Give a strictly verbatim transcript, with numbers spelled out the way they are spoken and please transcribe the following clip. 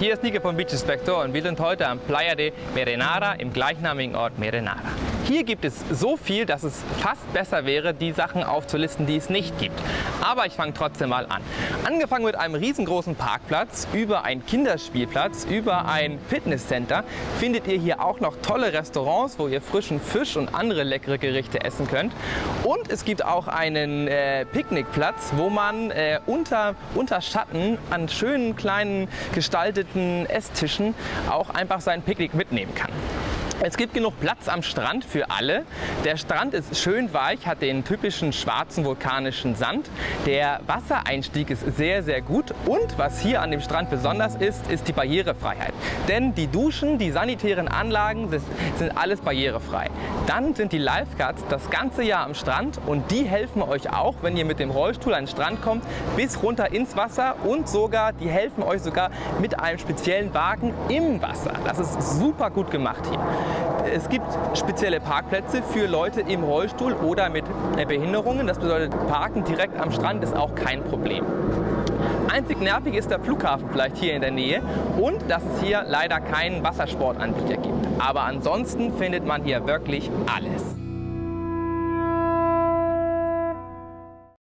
Hier ist Nico vom Beach Inspector und wir sind heute am Playa de Merenara im gleichnamigen Ort Merenara. Hier gibt es so viel, dass es fast besser wäre, die Sachen aufzulisten, die es nicht gibt. Aber ich fange trotzdem mal an. Angefangen mit einem riesengroßen Parkplatz, über einen Kinderspielplatz, über ein Fitnesscenter findet ihr hier auch noch tolle Restaurants, wo ihr frischen Fisch und andere leckere Gerichte essen könnt. Und es gibt auch einen äh, Picknickplatz, wo man äh, unter, unter Schatten an schönen kleinen gestalteten Esstischen auch einfach sein Picknick mitnehmen kann. Es gibt genug Platz am Strand für alle. Der Strand ist schön weich, hat den typischen schwarzen vulkanischen Sand. Der Wassereinstieg ist sehr, sehr gut. Und was hier an dem Strand besonders ist, ist die Barrierefreiheit. Denn die Duschen, die sanitären Anlagen sind alles barrierefrei. Dann sind die Lifeguards das ganze Jahr am Strand und die helfen euch auch, wenn ihr mit dem Rollstuhl an den Strand kommt, bis runter ins Wasser und sogar, die helfen euch sogar mit einem speziellen Wagen im Wasser. Das ist super gut gemacht hier. Es gibt spezielle Parkplätze für Leute im Rollstuhl oder mit Behinderungen. Das bedeutet, Parken direkt am Strand ist auch kein Problem. Einzig nervig ist der Flughafen vielleicht hier in der Nähe und dass es hier leider keinen Wassersportanbieter gibt. Aber ansonsten findet man hier wirklich alles.